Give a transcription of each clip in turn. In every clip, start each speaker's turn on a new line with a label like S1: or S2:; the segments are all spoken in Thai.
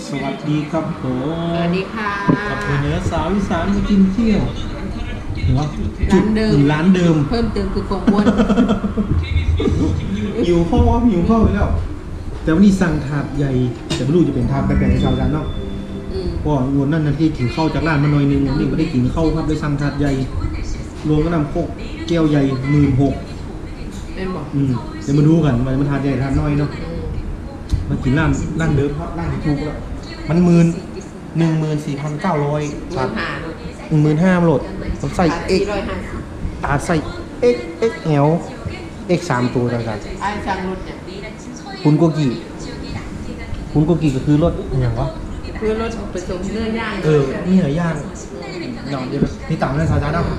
S1: สวัสดีครับผม
S2: สวัสดีค่ะ
S1: กับเนื้อสาวอีสานมากินเที่ยวเหรอ
S2: ร้านเดิม
S1: ร้านเดิม
S2: เพิ่มเติมคือของอ้วน
S1: หิวข้าวหิวข้าวไปแล้วแต่วันนี้สั่งถาดใหญ่แต่ไม่รู้จะเป็นถาดแบบไหนชาวจานเนาะเพราะวันนั้นที่กินข้าวจากร้านมาหน่อยนึงนี่ไม่ได้กินข้าวครับเลยสั่งถาดใหญ่รวมก็นำโคกแก้วใหญ่16,000
S2: เป็นบอก
S1: เดี๋ยวมาดูกันมันถาดใหญ่ถาดน้อยเนาะมากินร้านเดิมร้านที่ถูกแล้วมัน14,900ถาด15,000โหลดผมใส่ X อาจใส่ XXL X 3ตัวแล้วกัน
S2: ไอ้ช่างรถเนี่ย
S1: คุณโกกิก็คือรถอย่างวะ
S2: คือรถผสมเนื้อย่าง
S1: นี่เนื้อย่างนอนเดี๋ยวนี่ต่ำเลยสาวจ้าเนาะ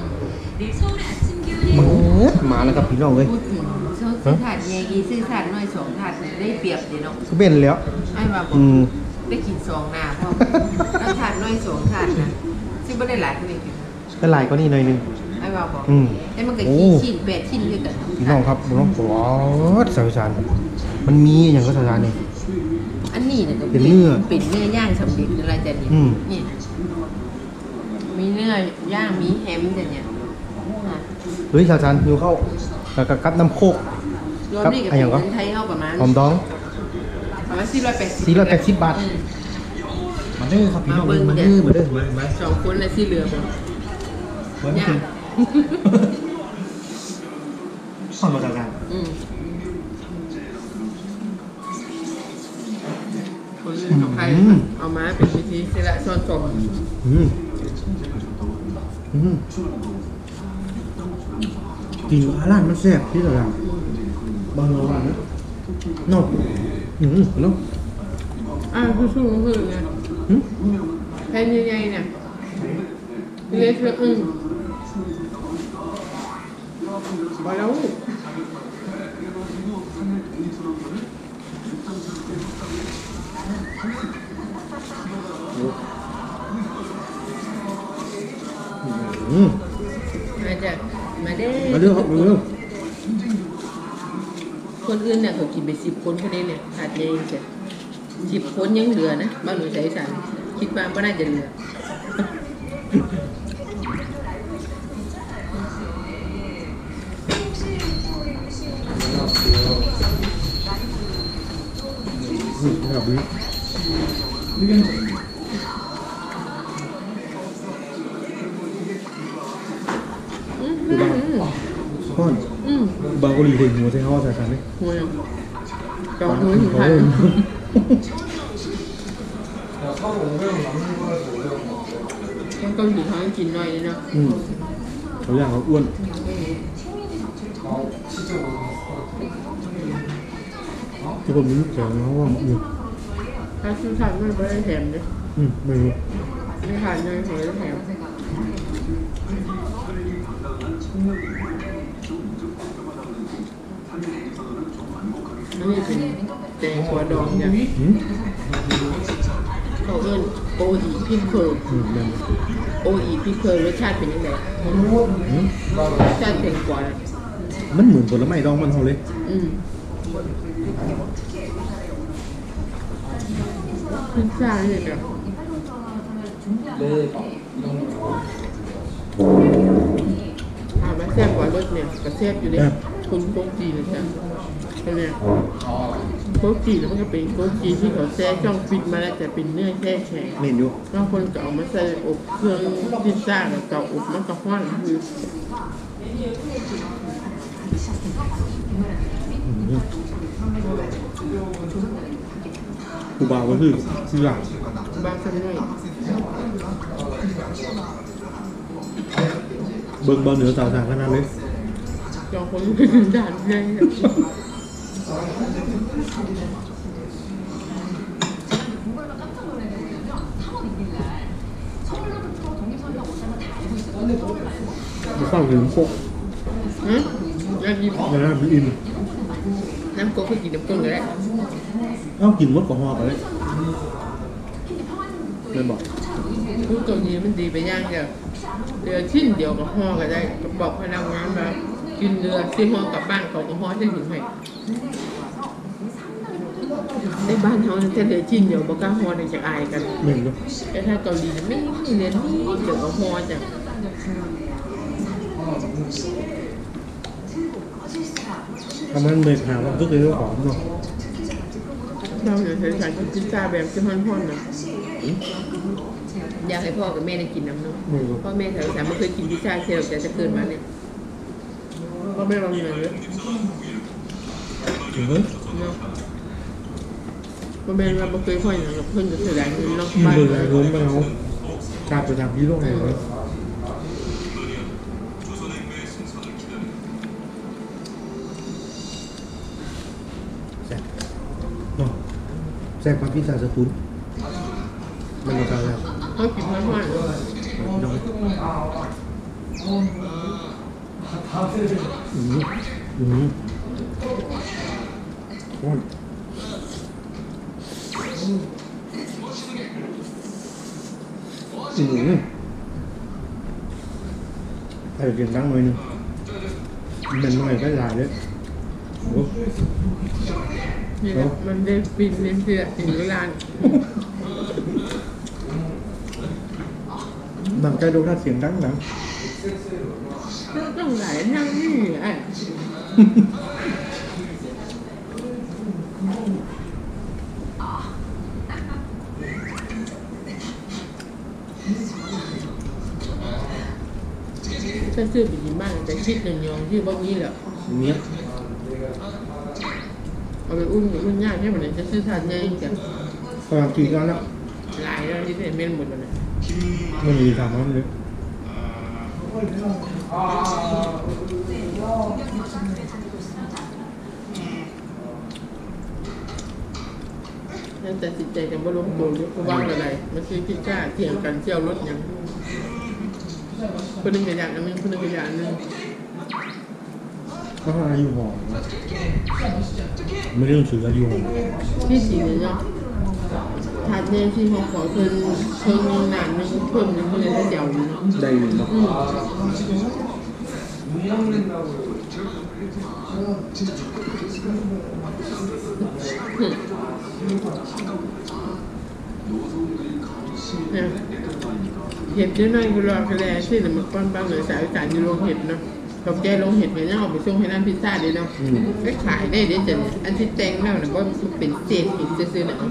S1: มาแล้วครับพี่น้องเลย
S2: ซื้อถาดใหญ่กี่ซื้อถาดน้อย2ถาดได้เปรียบดีเนาะ
S1: ก็เป็นแล้ว
S2: ไอ้มาบอกได้กิน2หน้าเพราะถาดน้อย2ถาดนะซึ่งไม่ได้หลายคนเอง
S1: ก็หลายก็นี่หน่อยนึง
S2: ไอ้มาบอกไอ้มันก็ชิ้น8ชิ้นด้วยกัน
S1: พี่น้องครับน้องโอ้สาวจานมันมีอย่างก็สาวจานนี่
S2: อันนี้เนี่ย
S1: เป็นเนื้
S2: อย่างสำเร็จอะไรแต่เนี่ยนี่มีเนื้อย่างมีแฮมแต่เนี่ย
S1: เฮ้ยสาวจานอยู่เข้ากับน้ำโคก
S2: กับอะไรอย่างก็ไทยเข้าประมาณ
S1: หอมดอง
S2: ประมาณ480
S1: บาทมาเด้อครับพี่น้องมาเด้อมา
S2: 2คนเลยที่เหลือผม
S1: ย่างสอนมาจากกัน
S2: คนอื่นของใครเอามาเป็นวิธีเสละซ้อนส่ง
S1: กินร้านมันแซ่บที่ตลาดบางร้านนะเนาะเนาะ
S2: คือสู้คือไงแพนยังไงเนี่ยเล็กเลยไปแล้วมาจากมาเด้อ
S1: ครับมาเด้อ
S2: คนอื่นเนี่ยเขากินไป10 คนแค่นี้เนี่ยขาดเองเสร็จ10 คนยังเหลือนะบ้านหนูใส่สันคิดว่าไม่น่าจะเหลือ
S1: แบบนี้ข้อนบาโกลีเด็กหัวใช่ข้อใส่กันไหม
S2: หัวจองหัวถึงไทยมันก็อยู่ท้องกินหน่อยนะ
S1: เขาอยากเขาอ้วนทุกคนมีลูกแข็งเขาว่าอยู่
S2: ถ้าซื้อทานไม่ได้แถมเลย
S1: ไม่รู้
S2: ไม่ทานเลยหัวได้แถมนี่เป็นแตงกวาดองเนี่ยเขาเอิ้นโออีพิเคิลโออีพิเคิลรสชาติเป็นยังไงรสชาติแตงกวา
S1: มันเหมือนผลไม้ดองมันเขาเลย
S2: พิซซ่าเนี่ยจ้ะมาแซ่บกว่ารสเนี่ยกระแซ่บอยู่เนี่ยคุณโป๊กจีนะจ๊ะเนี่ยโป๊กจีแล้วมันก็เป็นโป๊กจีที่เขาแช่ช่องฟิตมาแล้วแต่เป็นเนื้อแช่แข็ง
S1: เมนู
S2: บางคนก็เอามาใส่อบเครื่องพิซซ่าแล้วก็อบมันก็ห้อนคือ
S1: กูบาก็คือชื่อหลัก
S2: บาสันเลย
S1: เบิ่งบอลเหนือสาวสางขนาดเลย
S2: จองคนเป็นด่านไง
S1: มาเศร้าถึงโคก
S2: น้ำยิ้มน้ำโคกคือกินน้ำก้นเลย
S1: กินมดกับห่อไปเลยไม่บอก
S2: ทุกตัวนี้มันดีไปย่างเดียวเรือชิ้นเดียวกับห่อก็ได้บอกพนักงานมากินเรือซื้อห่อกลับบ้านเขาก็ห่อได้ถึงไหมในบ้านเขาจะเหลือชิ้นเดียวบอกล้าฮอในจะอายกัน
S1: เหมือนกัน
S2: แต่ถ้าเกาหลีไม่มีเลยนี่เดี๋ยวเอาฮอจ้ะ
S1: ทำมันเบรกหามันก็เลยหอมเนาะ
S2: เราเนี่ยใส่กินพิซซ่าแบบจะห่อนๆนะอยากให้พ่อกับแม่ได้กินน้ำเนาะ
S1: เหมือนกัน
S2: พ่อแม่สาวๆไม่เคยกินพิซซ่าเชียวแต่จะเกินมาเนี่ยพ่อแม่เรามีอะไรเลย
S1: เฮ้ย
S2: เนาะพ่อแม่เราไม่เคยพ่ออย่างกับเพื่อนจะเสียดายเงินเนาะ
S1: มันเบื่ออะไรเงินมาเอากาไปทำที่โรงงานเลยแซ่บเนาะแซ่บกว่าพิซซ่าสตูลมันก็แล้ว
S2: เขากินห่อน
S1: น้อยโอ้ยใส่เสียงดังหน่อยนึงมันหน่อยก็หลายเลยโอ้
S2: ๆนี่แหละมันได้ฟินเน้นเสียถึงเวลา
S1: มันใกล้โดนเสียงดังหนัง
S2: ต้องหลายนั่งนี่ไอ้ถ้าซื้อไปกินบ้านจะคิดหนึ่งยองที่บ้านนี้แหละ
S1: เนี้ย
S2: เอาไปอุ่นยากแค่ไหนจะซื้อทานง่ายจัง
S1: กำลังกินกันแล้ว
S2: หลายแล้วที่เป็นเมนหมดเลย
S1: มันมีสามน้ำเลย
S2: นั่นแต่สิใจกันว่าล้มตัวหรือว่าอะไรมันคือพิซซ่าเถียงกันเที่ยวรถอย่างคนหนึ่งกระยานนึงคนหนึ่งกระยานนึง
S1: ก็อายุหอมไม่ได้ต้องถืออายุหอม
S2: ที่สีเนี่ยเนาะถาดเนี่ยที่เขาขอเพิ่นหนานึงเพิ่มนึงเลยได้เดียวอยู่เนาะ
S1: ได้อยู่เนาะ
S2: เนี่ยเห็ดนิดหน่อยคือรอคะแนนที่เนี่ยมันก้อนบ้างเลยสายการอยู่โรงเห็ดเนาะกับแกโรงเห็ดเนี่ยเอาไปส่งให้ร้านพิซซ่าดีเนาะก็ขายได้เดี๋ยวจะอันที่แตงแล้วเนี่ยก็เป็นเศษหินซื้อๆเนี่ย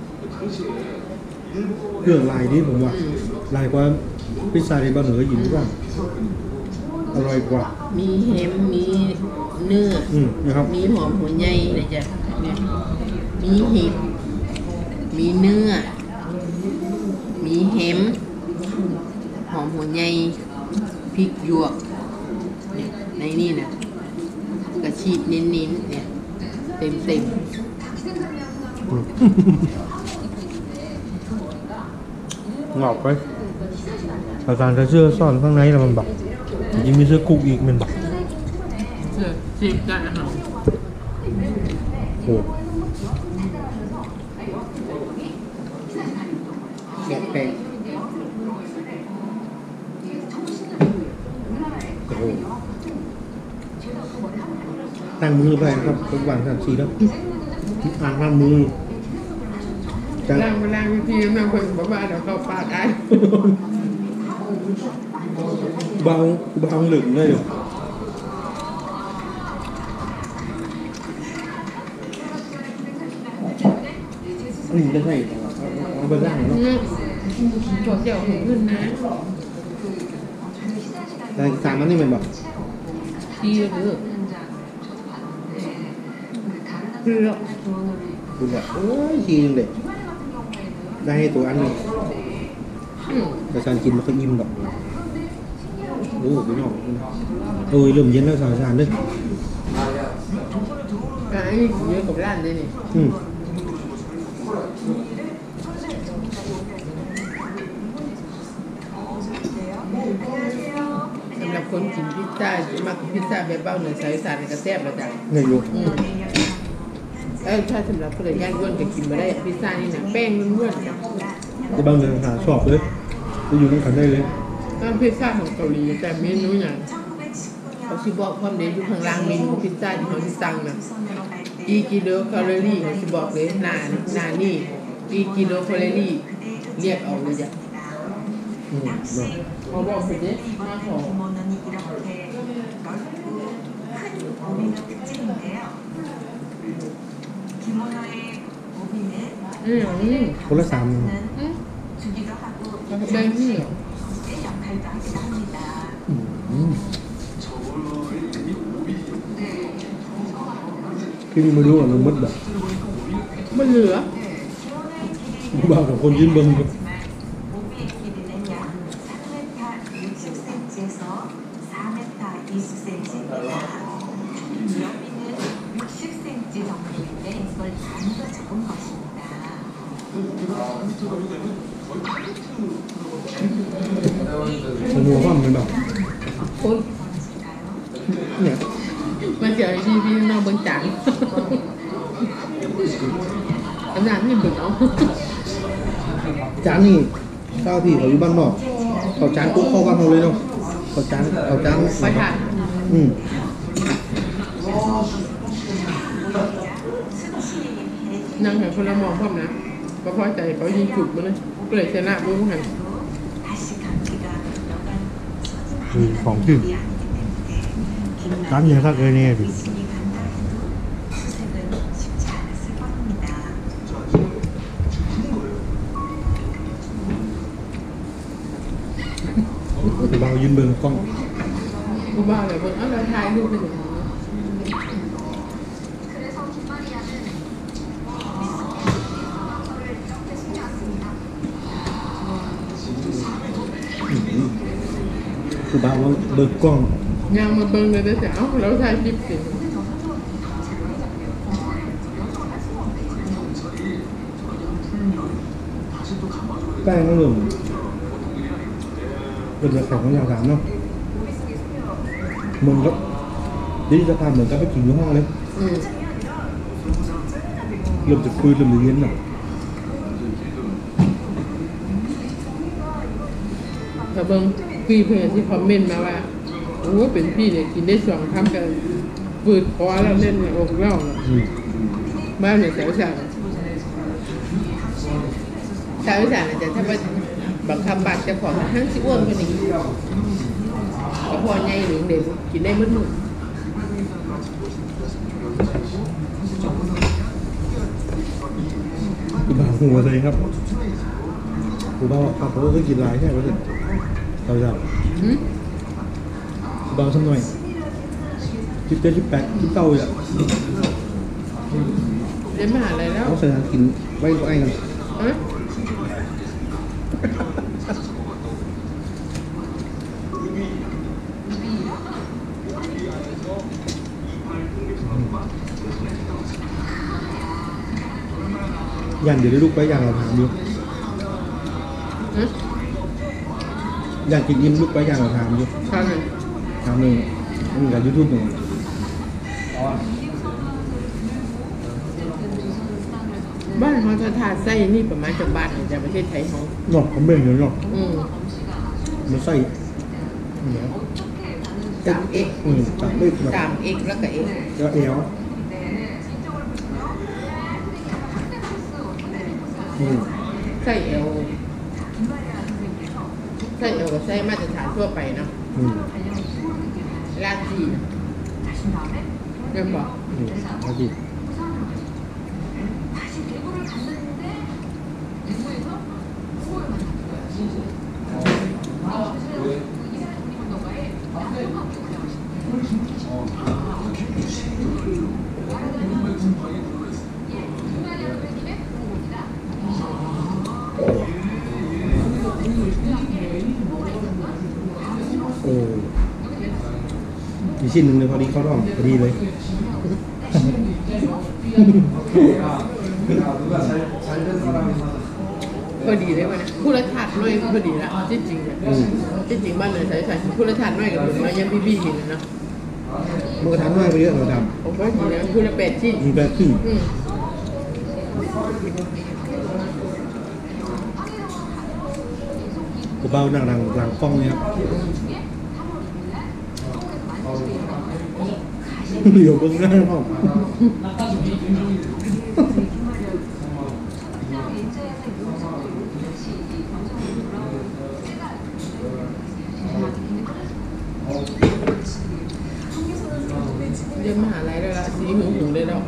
S1: เครื่องลายนี่ผมว่าลายกว่าพิซซ่าในบ้านเหนือหยินกว่าอร่อยกว่า
S2: มีแฮมมีเนื้อ
S1: นะครับ
S2: มีหอมหัวใหญ่นะจ๊ะเนี่ยมีเห็ดมีเนื้อมีแฮมหอมหัวใหญ่พริกหยวกเนี่ยในนี่นะกระชีดเน้นๆเนี่ยเต็ม
S1: งอกไปอาจารย์จะเชื่อซ่อนข้างในแล้วมันบักยังมีเสื้อกุ๊กอีกมันบัก
S2: ๆเสื้อชีดกันนะคะ
S1: โอ้แกะแป้งโอ้โหตั้งมือไปครับทุกวันสามสี่แล้วอ่างน้ำมือจะ
S2: ล่างวิธีนั่งคนบอกว่าเดี๋ยวเขาปาดไอ้
S1: เบาหลึกเลยนี่ไม่ใช่เอาไปล่างเนาะ
S2: บอกเดี๋ยวหงขึ้นนะ
S1: แต่สามอันนี้มันแบบ
S2: ดีเลยเลือก
S1: คุณแบบโอ้ยทีนึงเด็กได้ให้ตัวอันหนึ่งแต่การกินมันก็อิ่มดอกโอ้พี่น้องเอ้ยเริ่มเย็นแล้วสาวๆด้วย
S2: อันนี้เยอะกับร้านเลยนี่สำหรับคนกินพิซซ่ามากินพิซซ่าแบบเบ้าเนื้อสายสารกระแทบแล้วจ้ะ
S1: เนี่ยอยู่
S2: ถ้าสำหรับคนย่านอ้วนก็กินมาได้พิซซ่านี่นะแป้งล้วนๆจ้ะ
S1: จะบางเดือนหาชอบเลยจะอยู่ด้วยกันได้เลย
S2: ร้านพิซซ่าของเกาหลีแต่เมนูอย่างเขาชิบอกความเด็ดอยู่ข้างล่างเมนูพิซซ่าที่เขาที่สั่งนะกี่กิโลแคลอรี่เขาจะบอกเลยหนานี่กี่กิโลแคลอรี่เรียกเอาเลยจ้ะเขาบอกสิเจ๊มาขอ
S1: คนละ3
S2: แล้วก็แบ่งที่
S1: พี่มีมาดูอ่ะมันมดแบบ
S2: มันเหลือ
S1: บ้ากับคนยืนเบิ้ง ผมหัวว่ามันแบบ
S2: โอ้ย
S1: เนี่ย
S2: มันเจอพี่น้องเบิ่งจังขนาดนี้เบิ่งเอา
S1: จานนี่ข้าวพี่เขาอยู่บ้านนอกเขาจานปุ๊บเข้าบ้านเขาเลยเนาะเขาจาน
S2: ไปถ่าย นั่งหันคนละมองพร้อมนะก็พอใจเขายิงจุดมาเลยก็เลยชนะบุ้งหัน
S1: ของชื่อร้านเยอะครับเลยเนี่ยดิเรายืนเบิ่งกล้อง
S2: กูบ้าเลยเบิ่งเอาแล้วถ่ายรูปไปถึง
S1: คือบ้าว่าเบิ่งกล้อง
S2: ยังมาเบิ่งเลยแต่เอ้าแล้วถ่ายคลิปสิ
S1: แป้งก็เริ่มเป็นแข็งของอย่างสามเนาะมันก็ดิจิทัลเหมือนกับไปกินที่ห้องเลยเริ่มจะคุยเริ่มจะเย็นหน่อย
S2: ถ้าเบิ่งพี่เพื่อนที่คอมเมนต์มาว่าโอ้เป็นพี่เนี่ยกินได้2 คำกันฝืดคอแล้วเล่นในอกเล่าบ้านเนี่ยสาวสาวเนี่ยจะถ้าว่าบังคับบัตรจะขอทั้งสิอ้วนกว่านี้ก็พอใหญ่หรือเด็กกินได้มื้อ
S1: คือบ้าหัวใจครับคือบ้าขับรถก็กินหลายใช่ไหมเนี่ยเราจะคือบ้าสักหน่อย17 18 19อ่ะ
S2: เรียนมหาลัยแล้ว
S1: เขาใส่กินไว้ก็ไอ้กันยันเดี๋ยวได้ลูกไปอย่างเราถามอยู่อยากกินยิ้มลูกไปอย่างเราถามอยู่
S2: ข้างหนึ่ง
S1: ถามหนึ่งนี่กับยูทูบหนึ่ง
S2: บ้านเขาจะทาไส้นี่ประมาณจากบ้านจากประเทศไทยเขา
S1: เนาะผมเบ่งอยู่เนาะ มันใส่เหนียว
S2: 3x
S1: จับด้วยแบบ
S2: 3x แล้วก็ x
S1: แล้วเอว
S2: ไส้เอลกับไส้มาตรฐานทั่วไปเนาะลาจีเรียกบอก
S1: ลาจีโอ้อีกชิ้นหนึ่งเลยพอดีเข้าร่องพอดีเลย
S2: พอดีเลยวันนี้ผู้ละถาดน้อยพอดีละจริงๆเนี่ยจริงๆบ้านเลยใส่ผู้ละถาดน้อยกับผมมายังพี่ๆเห็นนะ
S1: มันก็ทำง่ายไปเยอะเราท
S2: ผมก็ดีนะผู้ละ8 ชิ้น
S1: ำมีแบบขึ้นกูเบ้าหนังหลังกล้องเลยครับเหลียวเบื้องหน้าห้อง
S2: เรียนมหาลัยได้ละสีหูได้แล้ว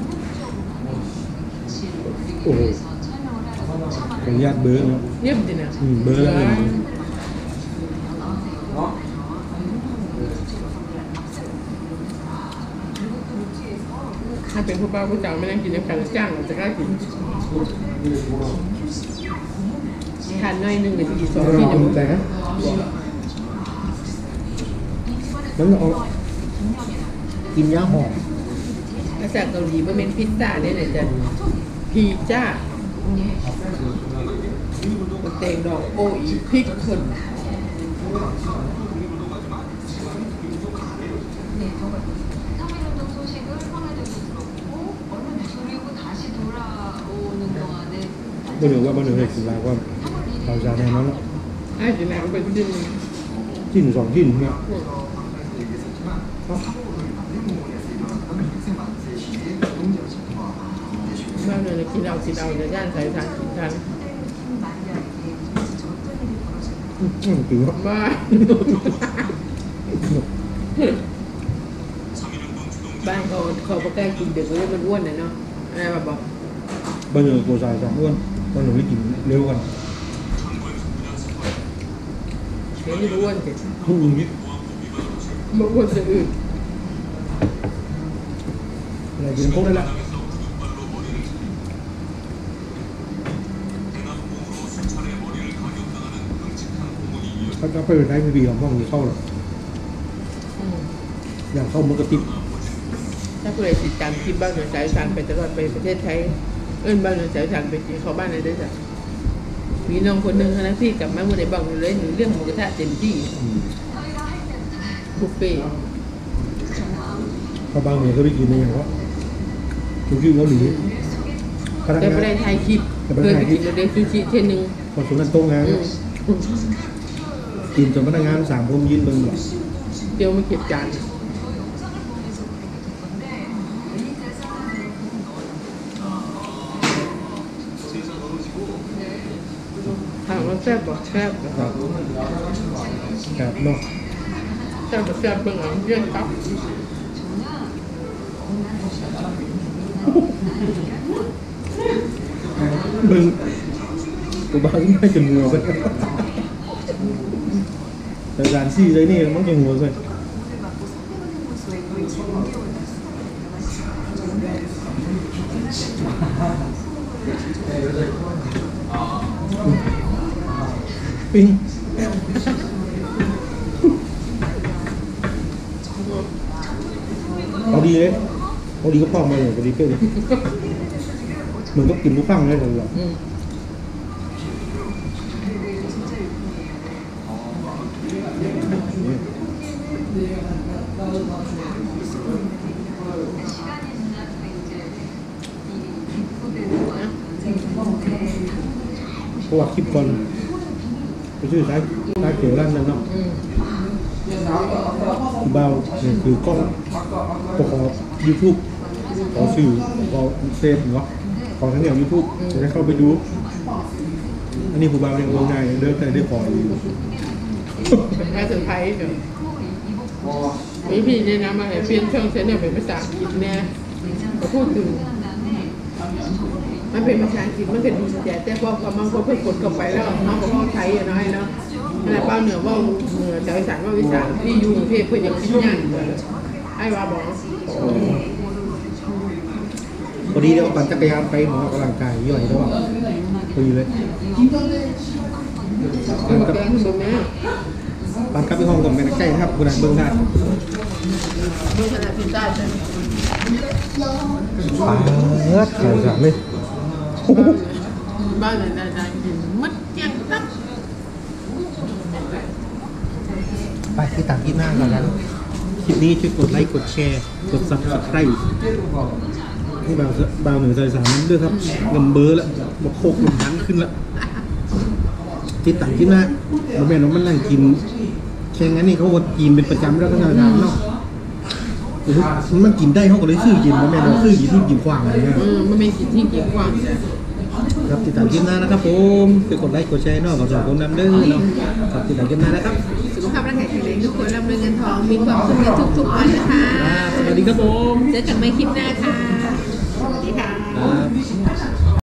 S1: โอ้โหขออนุญาตเบอร์เนาะ
S2: เยี่ยมจริงนะ
S1: เบอร์แล้ว
S2: ถ้าเป็นผู้ป้าผู้จ่าไม่ได้กินน้ำกันจ้างจะกล้ากินทานน้อยนึงหรือกี่สองที่จะ
S1: แต่มันเอากินยาหอม
S2: ภาษาเกาหลีมันเป็นพิซซ่าเนี่ยนะจ๊ะพิซซ่าแตงดอกโอ้ยพริกคน
S1: บ่เหนือว่าบ่เหนือเลยคือว่าเราจะแน่นอนแล้ว
S2: จีน่าก็เป็น
S1: จิ้น2จิ้นเนี่ย
S2: บ้านเลยกินเอาจะย่านใส่ทานกินทาน
S1: ถือว่า
S2: บ้าบ้านเขาประกาศกินเด็กเลยมันอ้วนนะเนาะอะไรแบบบอก
S1: บ้านเหนือตัวสาย2อ้วนบ้านเหนือไม่กินเร็วกัน
S2: เดี๋ยวนี้อ้วนสิ
S1: คุณลุงนี่
S2: บางคนจะอื่น
S1: อะไรกินพวกได้ละเขาจะไปเป็นได้ปีของห้องนี้เข้าหรออย่างเข้ามันก็ติด
S2: ถ้าผู้ใดติดตามคลิปบ้านเหนือสายทานไปตลอดไปประเทศไทยบ้านเหนือสายทานไปกินเข้าบ้านเลยได้จ้ะมีน้องคนหนึ่งนะพี่กลับมาเมื่อไหร่บ้างเลยเรื่องหมูกระทะเต็มที่บุฟเฟ่
S1: เขาบางเนี่ยเขาไปกินในอย่างว่าซูชิเกาหลี
S2: แต่ไม่ได้ถ่ายคลิปเคยไปกินเดซูชิเช่นนึง
S1: พอสุนันโต้งานกินจนพนักงาน3 คนยืนเบิ่งหรอ
S2: เดี๋ยวมาเก็บจานถามว่าแซ่บบ่แซ่บ
S1: ครับเนาะ
S2: แซ่บบ่แซ่บเบิ่งเอาเรื่องครับ
S1: เบิ่งกูบ้าขึ้นไปจนหัวไปแต่ร้านซี่เลยนี่มันจนหัวเลยปิ้งเอาดีเลยเอาดีก็พอมาเลยเอาดีเพื่อนเหมือนต้องกินลูกฟังเลยหรอเพราะว่าคลิปก่อนไปชื่อสายเกี่ยวร้านนั้นเนาะเบาเนี่ยคือกล้องตัวของ YouTube ขอสื่อขอเซฟเนาะของทั้งแนว YouTube จะได้เข้าไปดูอันนี้ผู้บ่าวเนี่ยง่ายเดินแต่ได้ขออยู่
S2: เป็นแม่สุดท้ายเดี๋ยวมีพี่เนี่ยนะมาเปลี่ยนช่องเซนเนี่ยเป็นภาษาอังกฤษเนี่ยก็พูดถึงมันเป็นภาษาอังกฤษมันเป็นแต่พอมันก็เพิ่งกดเข้าไปแล้วน้องก็เข้าไทยอะน้อยเนาะอะไรเป้าเหนือว่าเหนือจากอีสานว่าอีสานที่อยู่กรุงเทพเพื่อยังคิดงานไอ้ว่าบอก
S1: พอดีเดี๋ยวปั่นจักรยานไปหมอกำลังกายย่อยแล้วพอดีเลย
S2: ปั่นกลับ
S1: ไปห้องกับแม่นักใจครับคุณนายเบิ้งได้
S2: เบิ้งขนาดพิซซ่าใช่ไหม
S1: ใช่ใช่เลย
S2: บ้านไหนได้กินมัดเจียงตับ
S1: ไปที่ตามที่หน้าก่อนนะคลิปนี้ช่วยกดไลค์กดแชร์กด Subscribe ให้บ่าวเหนือใจสามด้วยครับเงินเบอร์แล้วบอกโคกหนุนพันขึ้นแล้วติดต่างที่หน้าเราแม่น้องมันนั่งกินแค่งั้นนี่เขาวดกินเป็นประจำแล้วก็งานเนาะมันกินได้เขาก็เลยซื้อกินมาแม่เราซื้อกินที่กินกว้างอะไรเงี้ย
S2: มันเป็นสิ่งที่เกี่ยวกว่า
S1: ครับติดตามคลิปหน้านะครับผมคือกดไลค์กดแชร์เนาะกับสองคนนำเด้อเนาะครับติดตามคลิปหน้านะครับ
S2: สุขภาพร่างกายแข็งแรงทุกคนร่ำรวยเงินทองมีความสุขในทุกๆวันนะคะ
S1: สวัสดีครับผม
S2: เจอกันใหม่คลิปหน้าค่ะ สวัสดีค่ะ
S1: ครับ